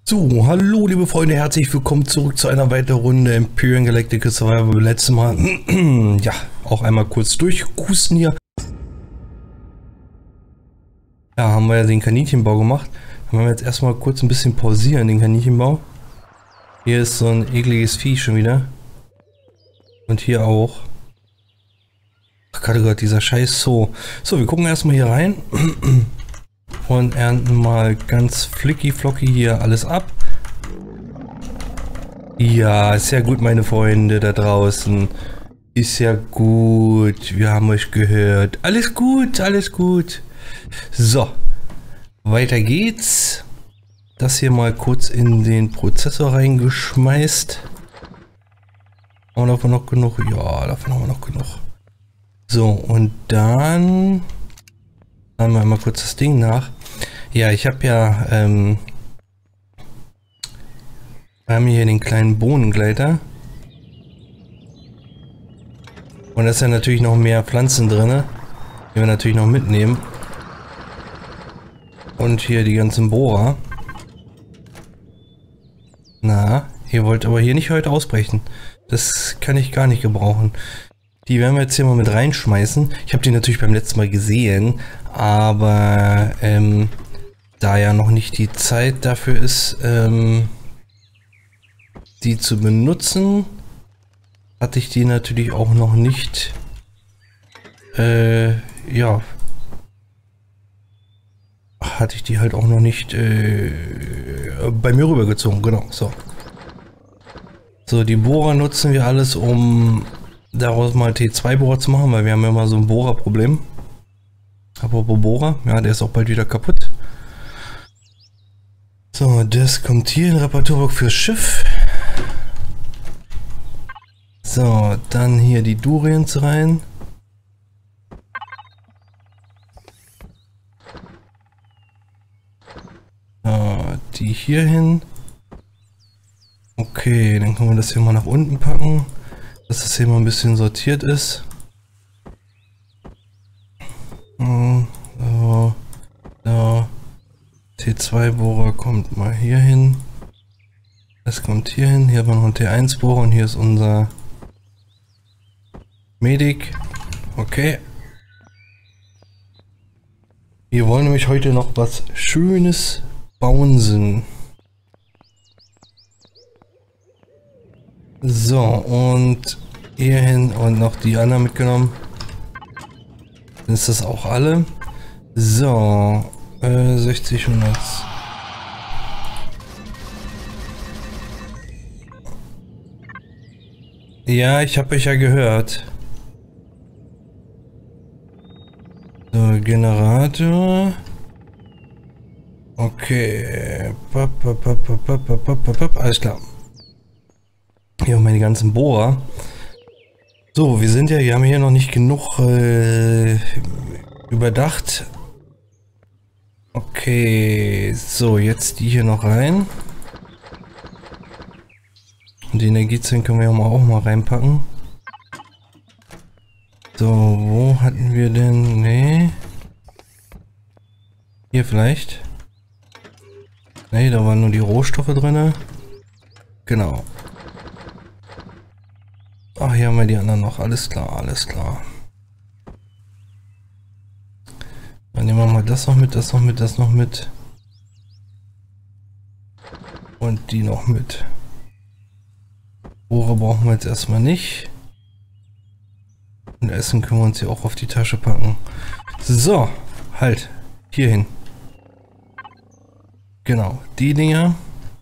So, hallo liebe Freunde, herzlich willkommen zurück zu einer weiteren Runde Empyrean Galactic Survivor. Beim letzten Mal, ja, auch einmal kurz durchhusten hier. Ja, haben wir ja den Kaninchenbau gemacht. Dann werden wir jetzt erstmal kurz ein bisschen pausieren, den Kaninchenbau. Hier ist so ein ekliges Vieh schon wieder. Und hier auch. Ach Gott, oh Gott, dieser scheiß Zoo. So, wir gucken erstmal hier rein. Und ernten mal ganz flicky-flocky hier alles ab. Ja, ist ja gut, meine Freunde da draußen. Ist ja gut. Wir haben euch gehört. Alles gut, alles gut. So, weiter geht's. Das hier mal kurz in den Prozessor reingeschmeißt. Haben wir davon noch genug? Ja, davon haben wir noch genug. So, und dann haben wir mal kurz das Ding nach. Ja, ich habe ja, wir haben hier den kleinen Bohnengleiter. Und da ist ja natürlich noch mehr Pflanzen drin, die wir natürlich noch mitnehmen. Und hier die ganzen Bohrer. Na, ihr wollt aber hier nicht heute ausbrechen. Das kann ich gar nicht gebrauchen. Die werden wir jetzt hier mal mit reinschmeißen. Ich habe die natürlich beim letzten Mal gesehen, aber da ja noch nicht die Zeit dafür ist, die zu benutzen, hatte ich die natürlich auch noch nicht, ja, hatte ich die halt auch noch nicht bei mir rübergezogen, genau, so. So, die Bohrer nutzen wir alles, um daraus mal T2-Bohrer zu machen, weil wir haben ja immer so ein Bohrerproblem. Apropos Bohrer, ja, der ist auch bald wieder kaputt. So, das kommt hier in Reparaturbox fürs Schiff. So, dann hier die Durians rein. So, die hier hin. Okay, dann können wir das hier mal nach unten packen, dass das hier mal ein bisschen sortiert ist. So, so. T2-Bohrer kommt mal hier hin. Das kommt hier hin. Hier haben wir noch einen T1-Bohrer und hier ist unser Medic. Okay. Wir wollen nämlich heute noch was Schönes bauen. So, und hier hin und noch die anderen mitgenommen. Dann ist das auch alle. So, 60, 100. Ja, ich habe euch ja gehört. So, Generator. Okay. Alles klar. Hier haben wir die ganzen Bohrer. So, wir haben hier noch nicht genug überdacht. Okay, so, jetzt die hier noch rein. Und die Energiezellen können wir auch mal reinpacken. So, wo hatten wir denn? Nee. Hier vielleicht. Nee, da waren nur die Rohstoffe drin. Genau. Ach, hier haben wir die anderen noch. Alles klar, alles klar. Dann nehmen wir mal das noch mit, das noch mit, das noch mit. Und die noch mit. Bohrer brauchen wir jetzt erstmal nicht. Und Essen können wir uns hier auch auf die Tasche packen. So, halt. Hier hin. Genau, die Dinger.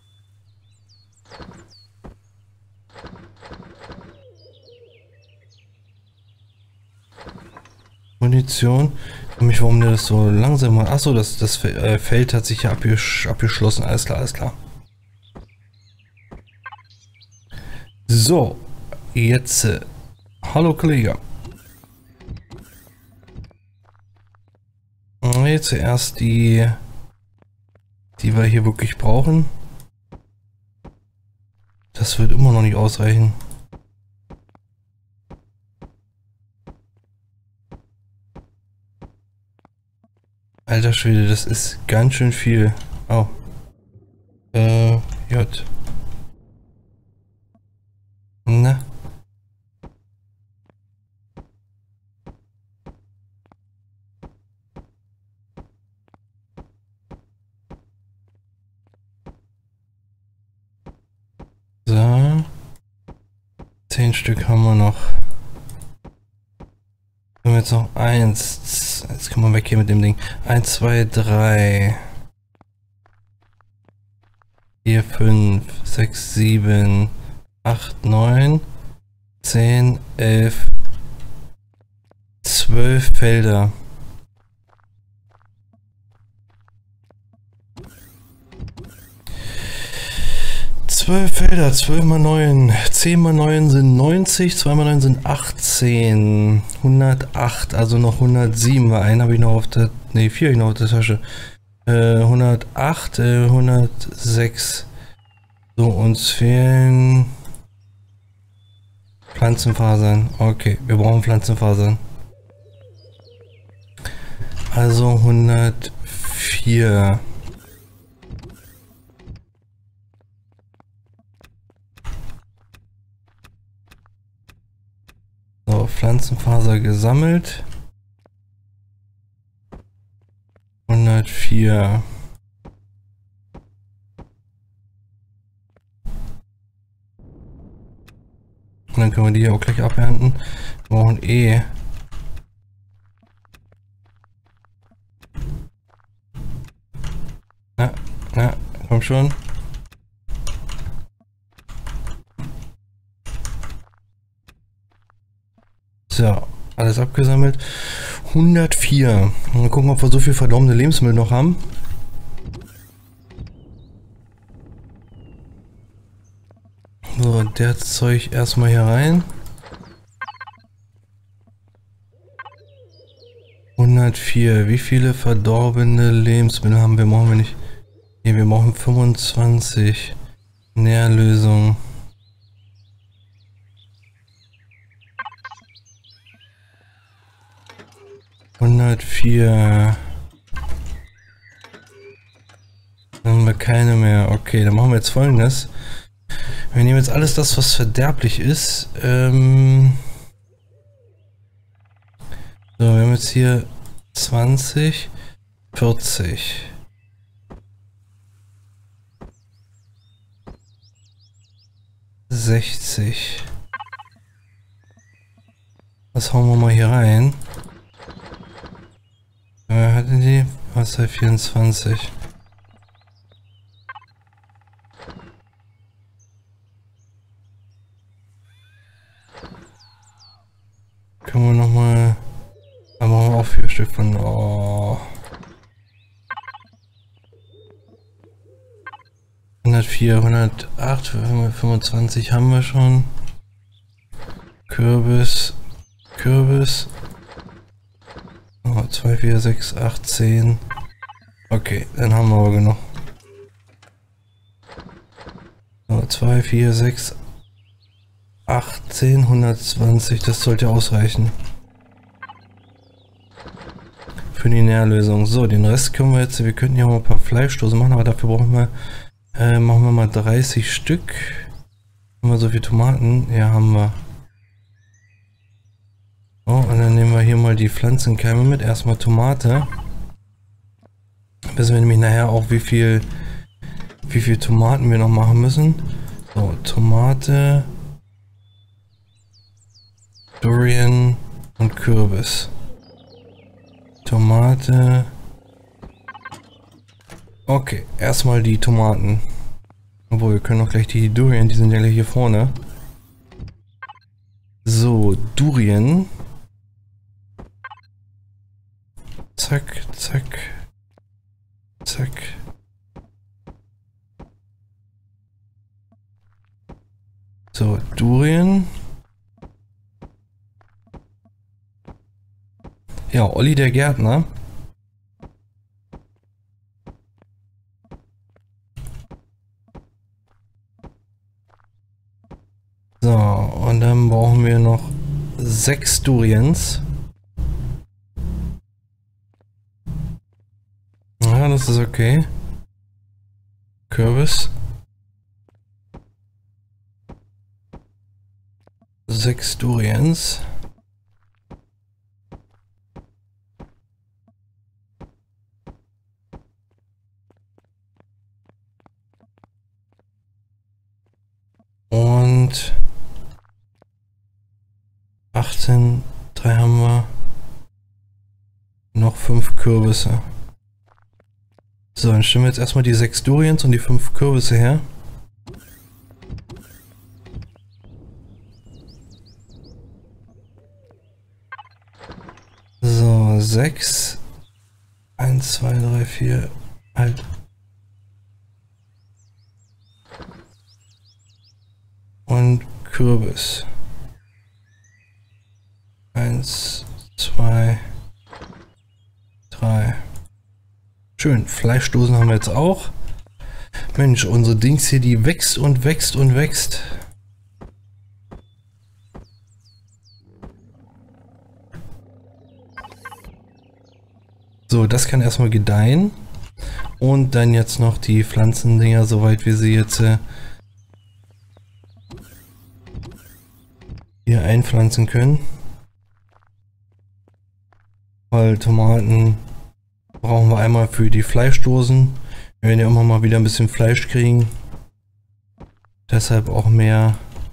Munition. Ich frage mich, warum der das so langsam macht. Achso, das Feld hat sich ja abgeschlossen. Alles klar, alles klar. So, jetzt. Hallo Kollege. Jetzt zuerst die wir hier wirklich brauchen. Das wird immer noch nicht ausreichen. Alter Schwede, das ist ganz schön viel. Oh. Gut. Na. So. 10 Stück haben wir noch. Wir haben jetzt noch 1. Jetzt können wir weg hier mit dem Ding. 1, 2, 3. 4, 5, 6, 7, 8, 9, 10, 11, 12 Felder. 12 Felder, 12 mal 9, 10 mal 9 sind 90, 2 mal 9 sind 18, 108, also noch 107, weil einen habe ich noch auf der, ne, 4 habe ich noch auf der Tasche. 108, 106. So, uns fehlen Pflanzenfasern. Okay, wir brauchen Pflanzenfasern. Also 104. So, Pflanzenfaser gesammelt. 104. Und dann können wir die auch gleich abernten. Wir brauchen Na, komm schon. So, alles abgesammelt. 104. Mal gucken, ob wir so viel verdorbene Lebensmittel noch haben. So, der Zeug erstmal hier rein. 104. Wie viele verdorbene Lebensmittel haben wir? Brauchen wir nicht. Nee, wir brauchen 25. Nährlösung. Dann haben wir keine mehr. Okay, dann machen wir jetzt Folgendes. Wir nehmen jetzt alles das, was verderblich ist. So, wir haben jetzt hier 20, 40. $60. Das hauen wir mal hier rein. Hatten die? Was ist 24? Können wir nochmal. Da machen wir auch 4 Stück von. Oh. 104, 108, 25 haben wir schon. Kürbis. Oh, 2, 4, 6, 8, 10. Okay, dann haben wir aber genug. So, 2, 4, 6, 8, 10, 120. Das sollte ausreichen. Für die Nährlösung. So, den Rest können wir jetzt. Wir könnten ja mal ein paar Fleischdosen machen, aber dafür brauchen wir. Machen wir mal 30 Stück. Haben wir so viele Tomaten? Ja, haben wir. Oh, und dann nehmen wir hier mal die Pflanzenkeime mit. Erstmal Tomate. Wissen wir nämlich nachher auch, wie viel Tomaten wir noch machen müssen. So, Tomate, Durian und Kürbis. Tomate. Okay, erstmal die Tomaten. Obwohl, wir können auch gleich die Durian, die sind ja gleich hier vorne. So, Durian. Zack, zack. Zack. So, Durian. Ja, Olli der Gärtner. So, und dann brauchen wir noch 6 Durians. Ja, das ist okay. Kürbis. 6 Durians. Und 18, 3 haben wir. Noch 5 Kürbisse. So, dann stellen wir jetzt erstmal die 6 Durians und die 5 Kürbisse her. So, 6. 1, 2, 3, 4. Halt. Und Kürbis. 1, 2, 3. Schön, Fleischdosen haben wir jetzt auch. Mensch, unsere Dings hier, die wächst und wächst und wächst. So, das kann erstmal gedeihen. Und dann jetzt noch die Pflanzendinger, soweit wir sie jetzt hier einpflanzen können. Weil Tomaten brauchen wir einmal für die Fleischdosen. Wir werden ja immer mal wieder ein bisschen Fleisch kriegen. Deshalb auch mehr.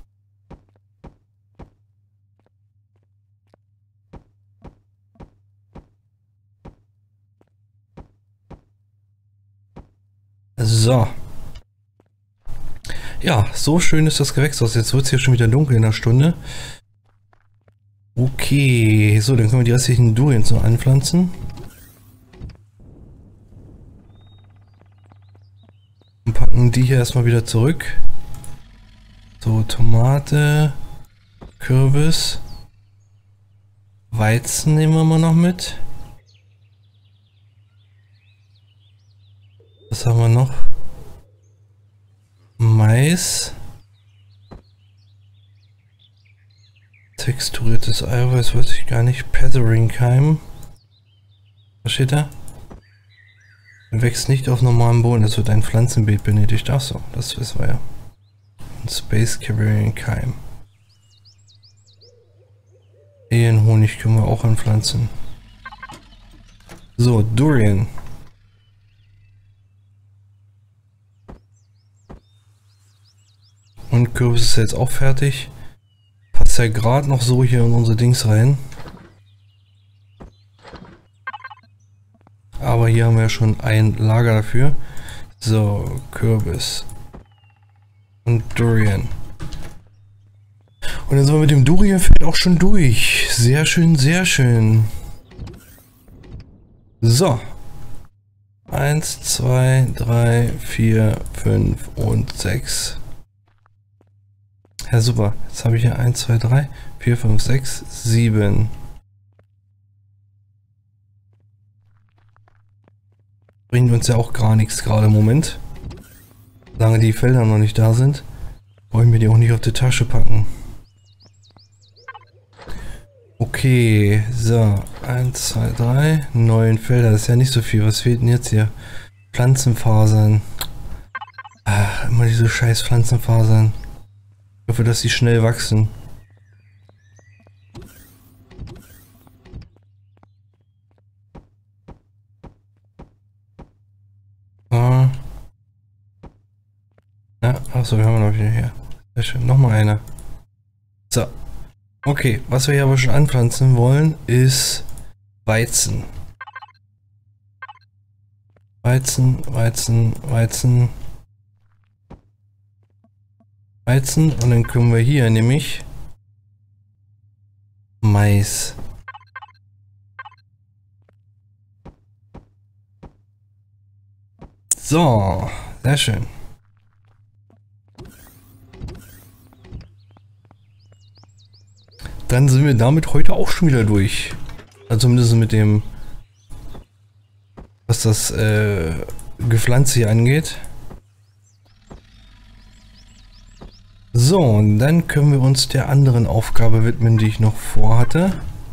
So. Ja, so schön ist das Gewächs aus. Jetzt wird es hier schon wieder dunkel in der Stunde. Okay, so, dann können wir die restlichen Durians noch anpflanzen. Und packen die hier erstmal wieder zurück. So, Tomate, Kürbis, Weizen nehmen wir mal noch mit. Was haben wir noch? Mais. Texturiertes Eiweiß, weiß ich gar nicht. Petheringkeim. Was steht da? Wächst nicht auf normalem Boden, es wird ein Pflanzenbeet benötigt. Achso, das wissen wir ja. Und Space Carrying Keim. Honig können wir auch anpflanzen. So, Durian. Und Kürbis ist jetzt auch fertig. Passt ja gerade noch so hier in unsere Dings rein. Aber hier haben wir schon ein Lager dafür. So, Kürbis. Und Durian. Und dann sind wir mit dem Durianfeld auch schon durch. Sehr schön, sehr schön. So. 1, 2, 3, 4, 5 und 6. Ja, super. Jetzt habe ich hier 1, 2, 3, 4, 5, 6, 7. Bringt uns ja auch gar nichts gerade im Moment. Solange die Felder noch nicht da sind, wollen wir die auch nicht auf die Tasche packen. Okay, so. 1, 2, 3. 9 Felder, das ist ja nicht so viel. Was fehlt denn jetzt hier? Pflanzenfasern. Ach, immer diese scheiß Pflanzenfasern. Ich hoffe, dass sie schnell wachsen. Ah. Ja, achso, wir haben noch wieder hier. Sehr schön, nochmal einer. So. Okay, was wir hier aber schon anpflanzen wollen, ist Weizen. Weizen, Weizen, Weizen. Weizen und dann können wir hier nämlich Mais. So, sehr schön. Dann sind wir damit heute auch schon wieder durch. Also zumindest mit dem, was das Gepflanze hier angeht. So, und dann können wir uns der anderen Aufgabe widmen, die ich noch vorhatte.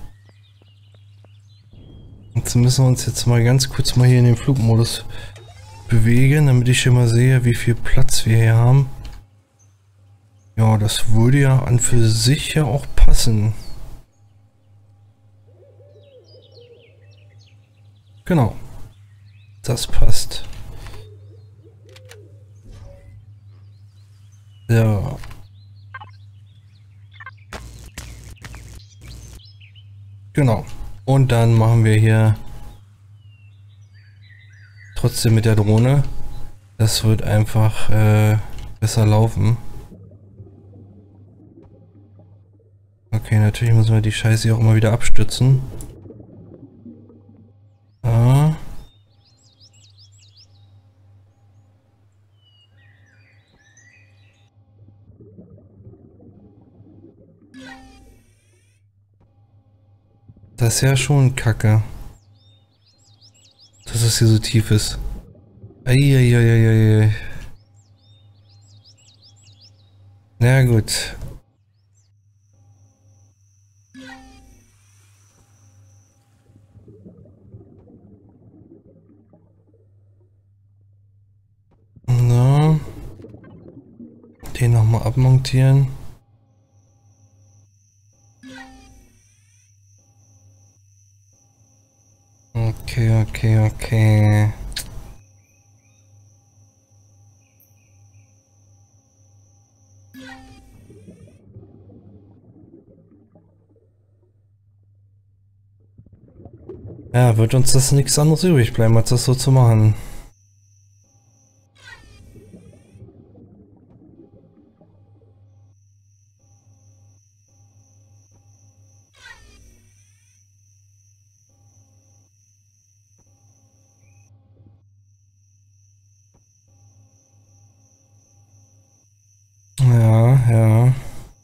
Jetzt müssen wir uns jetzt mal ganz kurz mal hier in den Flugmodus bewegen, damit ich schon mal sehe, wie viel Platz wir hier haben. Ja, das würde ja an für sich ja auch passen. Genau, das passt. Ja, genau. Und dann machen wir hier trotzdem mit der Drohne. Das wird einfach besser laufen. Okay, natürlich müssen wir die Scheiße hier auch immer wieder abstützen. Ah. Das ist ja schon kacke, dass es hier so tief ist. Eieieiei. Na gut. Na, den nochmal abmontieren. Okay, okay, okay. Ja, wird uns das nichts anderes übrig bleiben, als das so zu machen. Ja, ja.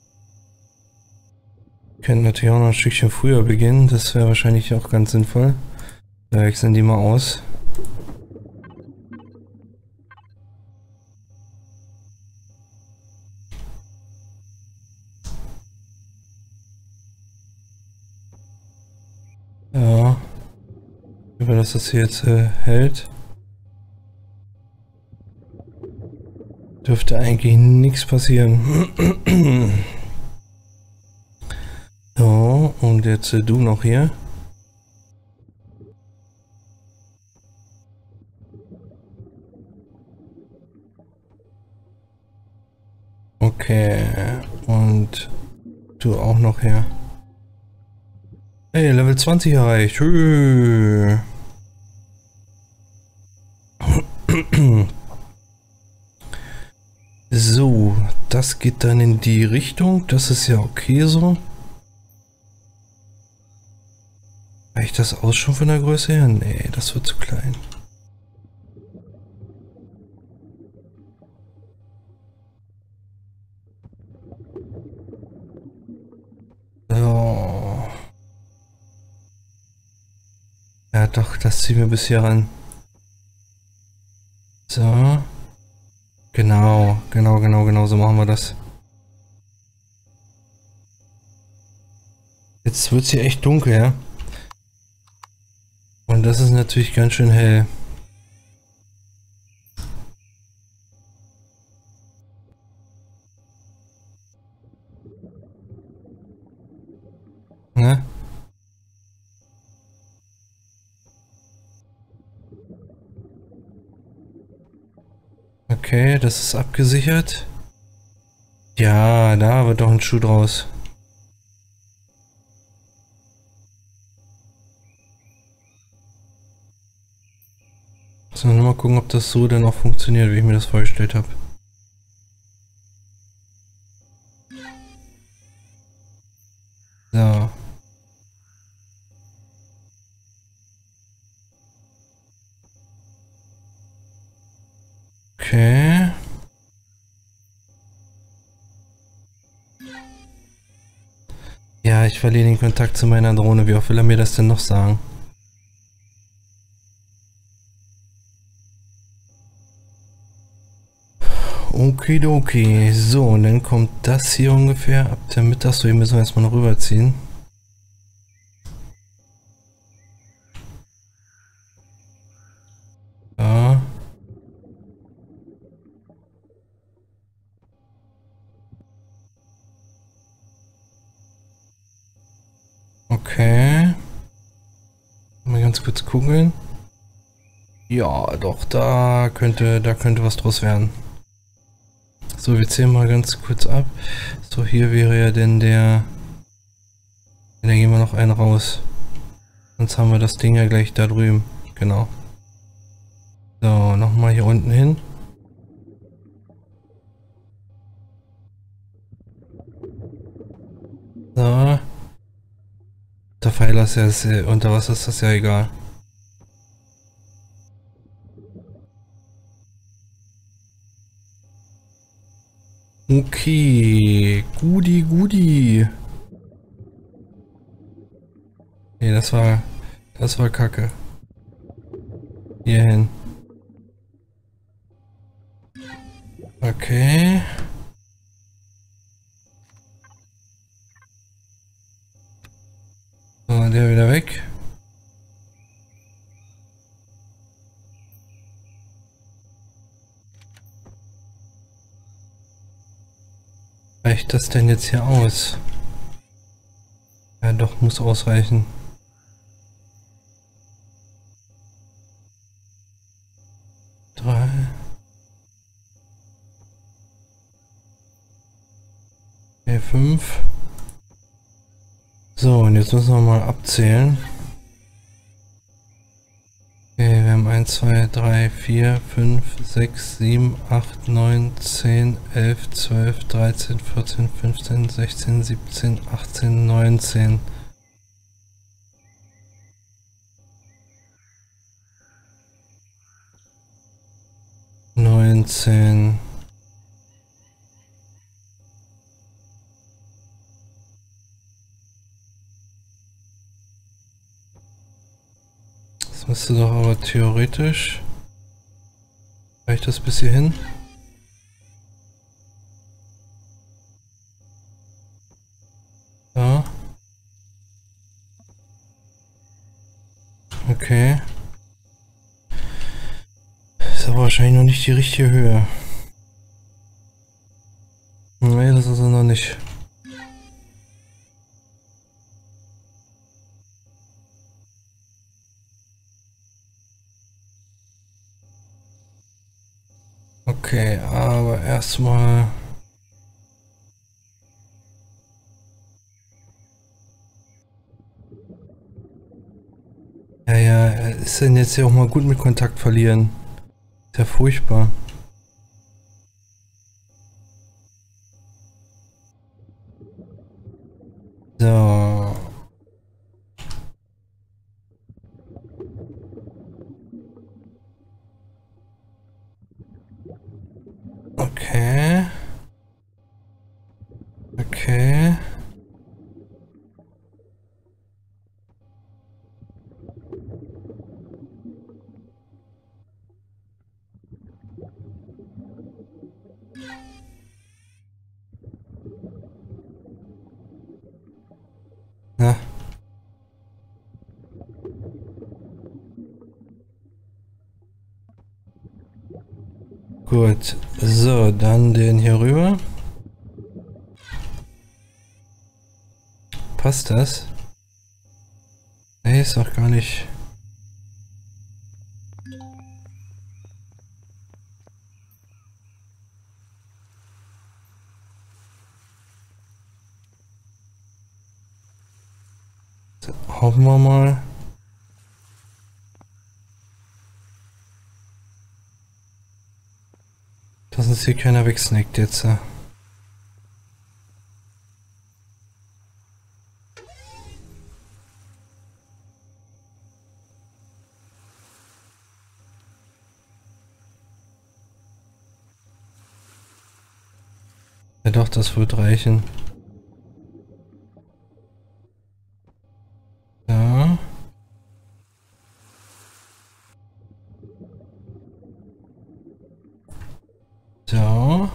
Könnten natürlich auch noch ein Stückchen früher beginnen. Das wäre wahrscheinlich auch ganz sinnvoll. Da wechseln die mal aus. Ja. Über dass das hier jetzt hält. Dürfte eigentlich nichts passieren. So, und jetzt du noch hier. Okay, und du auch noch her. Hey, Level 20 erreicht. Schön. So, das geht dann in die Richtung. Das ist ja okay so. Reicht das aus schon von der Größe her? Nee, das wird zu klein. So. Ja doch, das ziehen wir bis hier ran. So. Genau, so machen wir das. Jetzt wird es hier echt dunkel, ja? Und das ist natürlich ganz schön hell. Ne? Okay, das ist abgesichert. Ja, da wird doch ein Schuh draus. So, nur mal gucken, ob das so dann auch funktioniert, wie ich mir das vorgestellt habe. So. Okay. Ja, ich verliere den Kontakt zu meiner Drohne. Wie oft will er mir das denn noch sagen? Okidoki. So, und dann kommt das hier ungefähr ab der Mittags. So, hier müssen wir erstmal noch rüberziehen. Ja. Okay. Mal ganz kurz gucken. Ja, doch, da könnte was draus werden. So, wir zählen mal ganz kurz ab. So, hier wäre ja denn der... Da gehen wir noch einen raus. Sonst haben wir das Ding ja gleich da drüben. Genau. So, nochmal hier unten hin. So. Der Pfeiler ist ja unter Wasser, ist das ja egal. Okay, Gudi. Nee, das war Kacke. Hier hin. Okay. So, der wieder weg. Reicht das denn jetzt hier aus? Ja, doch, muss ausreichen. Drei. Okay, 5. So, und jetzt müssen wir mal abzählen. Okay, wir haben 1, 2, 3, 4, 5, 6, 7, 8, 9, 10, 11, 12, 13, 14, 15, 16, 17, 18, 19. Das müsste doch aber theoretisch... Reicht das bis hierhin? Ja. Okay. Ist aber wahrscheinlich noch nicht die richtige Höhe. Nee, das ist er noch nicht. Okay, aber erstmal... Ja, ist denn jetzt ja auch mal gut mit Kontakt verlieren? Ist ja furchtbar. So. Okay. Okay. Ja. Gut. So, dann den hier rüber. Passt das? Nee, ist doch gar nicht... Hoffen wir mal. Dass uns hier keiner wegsnackt jetzt. Ja doch, das wird reichen. Ja. So.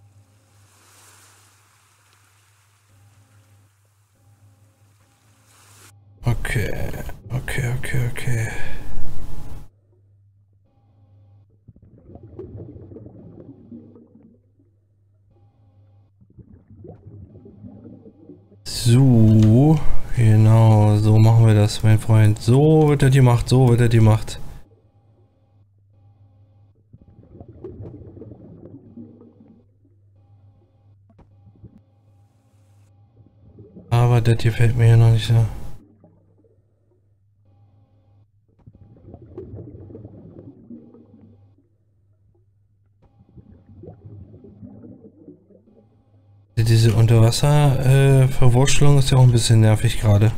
Okay. So, genau Genau, so machen wir das, mein Freund. So wird das gemacht, so wird das gemacht. Aber das gefällt mir ja noch nicht so. Diese Unterwasser-Verwurschtelung ist ja auch ein bisschen nervig gerade.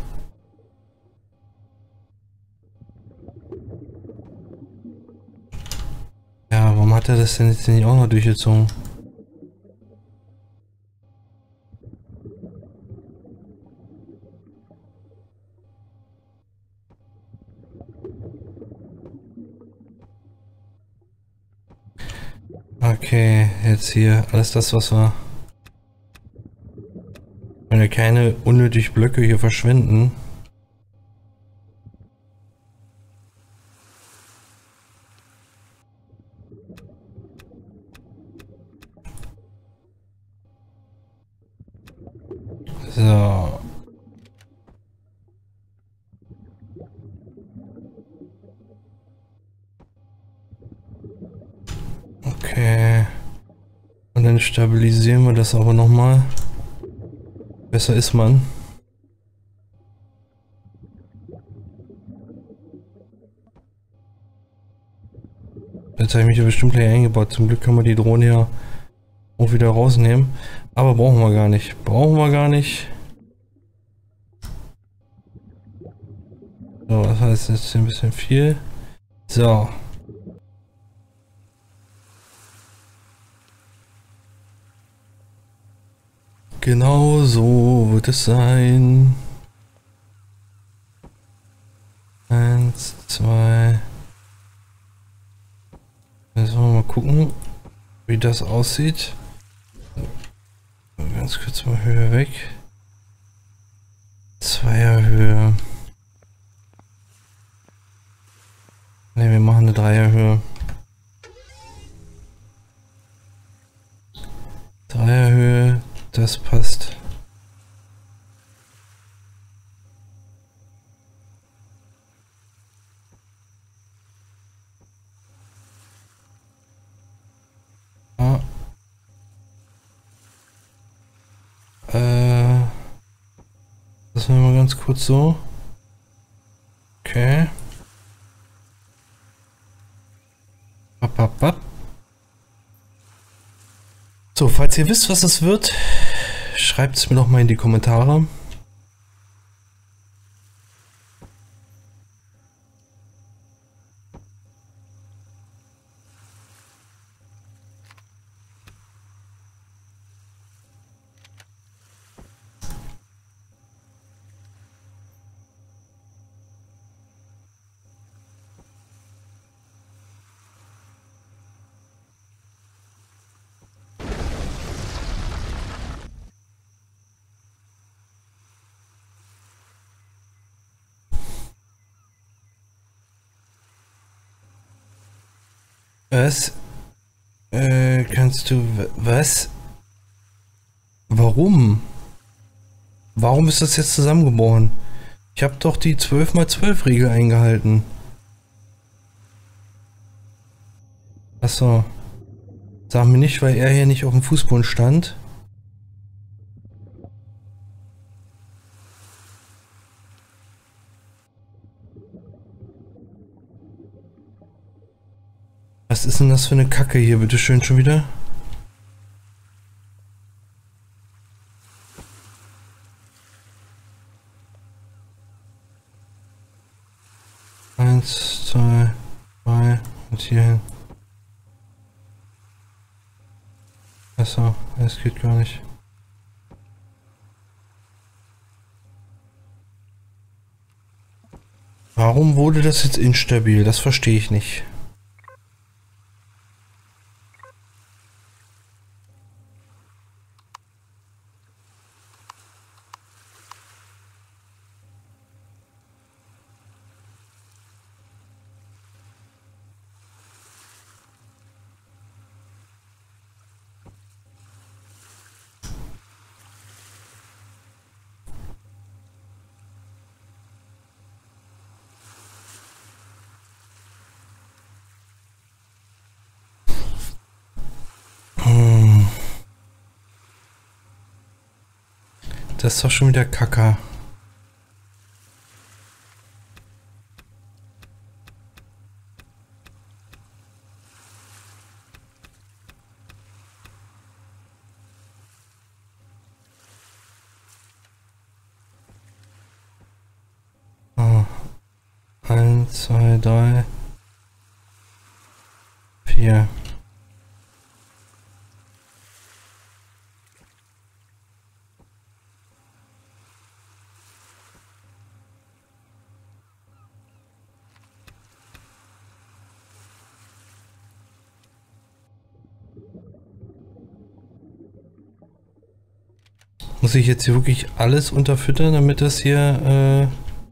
Ja, warum hat er das denn jetzt nicht auch noch durchgezogen? Okay, jetzt hier alles das, was wir... Wenn wir keine unnötig Blöcke hier verschwenden. So. Okay. Und dann stabilisieren wir das aber nochmal. Besser ist man. Jetzt habe ich mich ja bestimmt gleich eingebaut. Zum Glück kann man die Drohne ja auch wieder rausnehmen. Aber brauchen wir gar nicht. Brauchen wir gar nicht. So, das heißt jetzt ein bisschen viel. So. Genau so wird es sein. 1, 2. Jetzt wollen wir mal gucken, wie das aussieht. Ganz kurz mal Höhe weg. Zweierhöhe. Ne, wir machen eine Dreierhöhe. Dreierhöhe, das passt. Ah. Das machen wir mal ganz kurz so. Okay. So, falls ihr wisst, was das wird, schreibt es mir doch mal in die Kommentare. Was? Kannst du... Was? Warum? Warum ist das jetzt zusammengebrochen? Ich habe doch die 12×12 Regel eingehalten. Achso. Sag mir nicht, weil er hier nicht auf dem Fußboden stand. Was ist denn das für eine Kacke hier, bitteschön, schon wieder? Eins, zwei, drei und hier hin. Achso, es geht gar nicht. Warum wurde das jetzt instabil? Das verstehe ich nicht. Das ist doch schon wieder Kacke. Oh. 1, 2, 3, 4. Muss ich jetzt hier wirklich alles unterfüttern, damit das hier...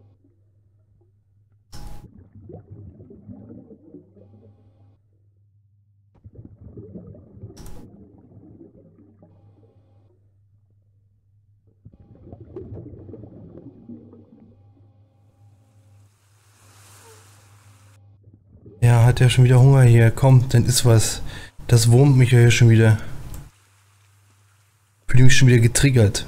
Ja, hat ja schon wieder Hunger hier. Komm, dann ist was. Das wurmt mich ja hier schon wieder. Fühle mich schon wieder getriggert.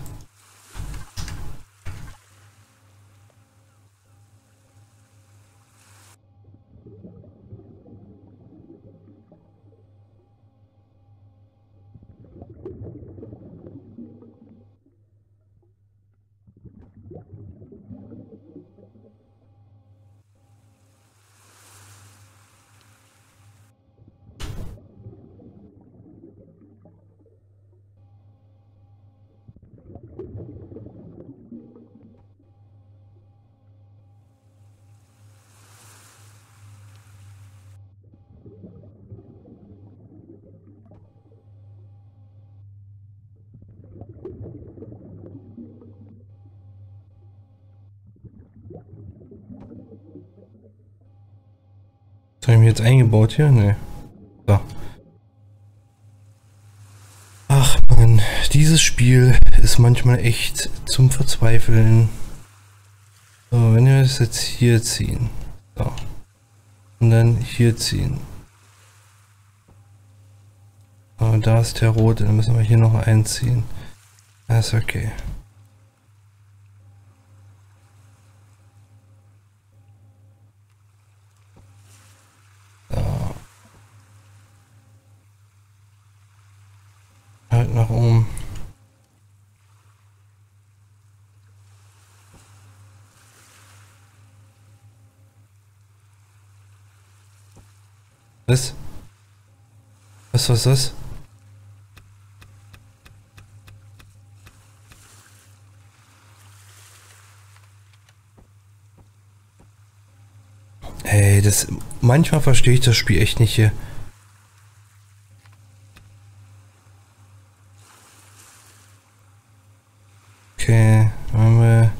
Was habe ich mir jetzt eingebaut hier? Nee. So. Ach man, dieses Spiel ist manchmal echt zum Verzweifeln. So, wenn wir das jetzt hier ziehen. So. Und dann hier ziehen. So, da ist der rote, dann müssen wir hier noch einziehen. Das ist okay. Halt nach oben. Was? Was ist das? Ey, das... Manchmal verstehe ich das Spiel echt nicht hier. Okay, haben wir...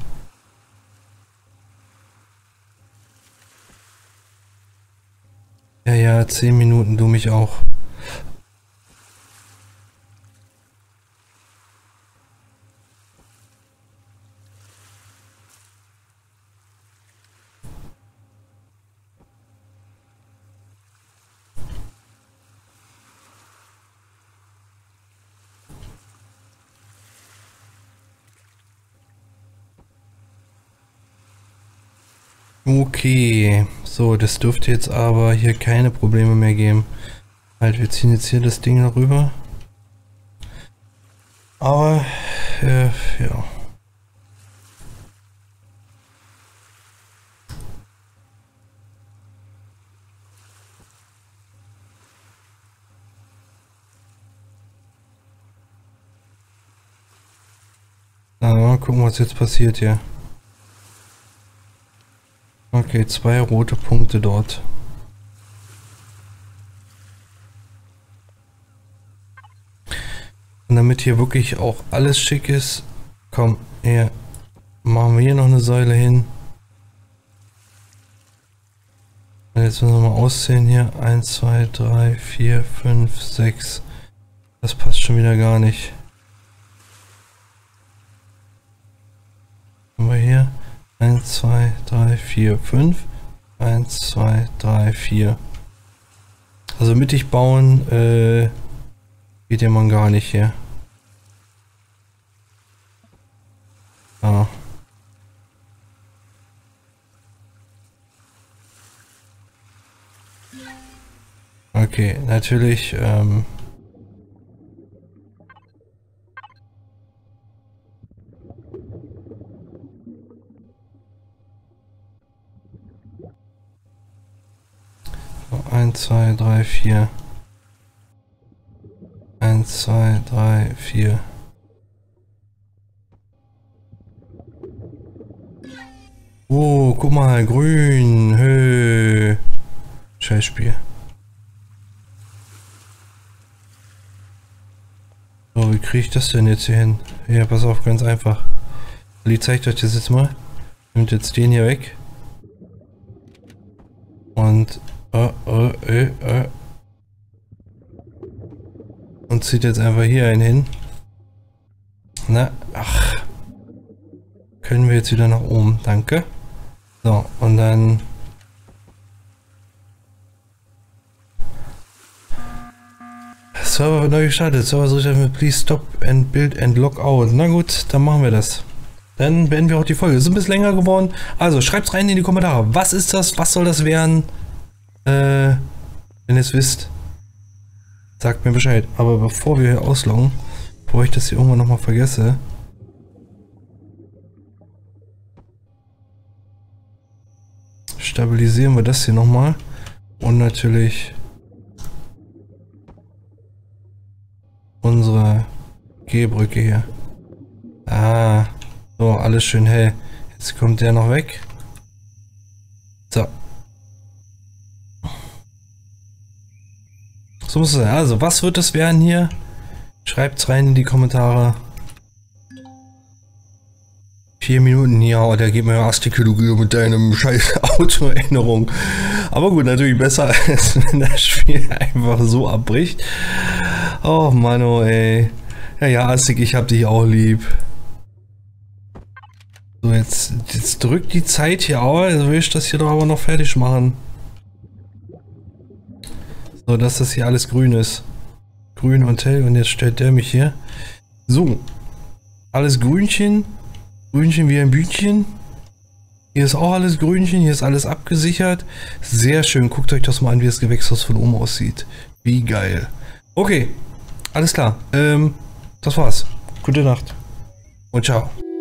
Ja, ja, 10 Minuten, du mich auch. Okay, so, das dürfte jetzt aber hier keine Probleme mehr geben. Halt, wir ziehen jetzt hier das Ding noch rüber. Aber, ja. Na, mal gucken, was jetzt passiert hier. Okay, 2 rote Punkte dort. Und damit hier wirklich auch alles schick ist, komm, hier machen wir hier noch eine Säule hin. Und jetzt müssen wir mal auszählen hier. 1, 2, 3, 4, 5, 6. Das passt schon wieder gar nicht. Haben wir hier 1, 2, 3, 4, 5. 1, 2, 3, 4. Also mittig bauen geht ja man gar nicht hier. Okay, natürlich, 1, 2, 3, 4. 1, 2, 3, 4. Oh, guck mal, grün. Hö. Scheiß Spiel. So, wie kriege ich das denn jetzt hier hin? Ja, pass auf, ganz einfach. Ich zeige euch das jetzt mal. Nimmt jetzt den hier weg. Und und zieht jetzt einfach hier einen hin. Na, ach. Können wir jetzt wieder nach oben. Danke. So, und dann... Server wird neu gestartet. Server sucht mit Please Stop and Build and Log Out. Na gut, dann machen wir das. Dann beenden wir auch die Folge. Ist ein bisschen länger geworden. Also schreibt rein in die Kommentare. Was ist das? Was soll das werden? Wenn ihr es wisst, sagt mir Bescheid. Aber bevor wir hier ausloggen, bevor ich das hier irgendwann nochmal vergesse, stabilisieren wir das hier nochmal. Und natürlich unsere Gehbrücke hier. Ah, so, alles schön hell. Jetzt kommt der noch weg. So. So muss es sein. Also, was wird es werden hier? Schreibt es rein in die Kommentare. 4 Minuten, ja, der geht mir ja Astikologie mit deinem scheiß Autoerinnerung. Aber gut, natürlich besser, als wenn das Spiel einfach so abbricht. Oh Mann, oh ey. Ja, Astik, ich hab dich auch lieb. So, jetzt drückt die Zeit hier auch, also will ich das hier doch aber noch fertig machen. So, dass das hier alles grün ist. Grün und hell, und jetzt stellt der mich hier. So, alles Grünchen. Grünchen wie ein Bütchen. Hier ist auch alles Grünchen, hier ist alles abgesichert. Sehr schön, guckt euch das mal an, wie das Gewächshaus von oben aussieht. Wie geil. Okay, alles klar. Das war's. Gute Nacht und ciao.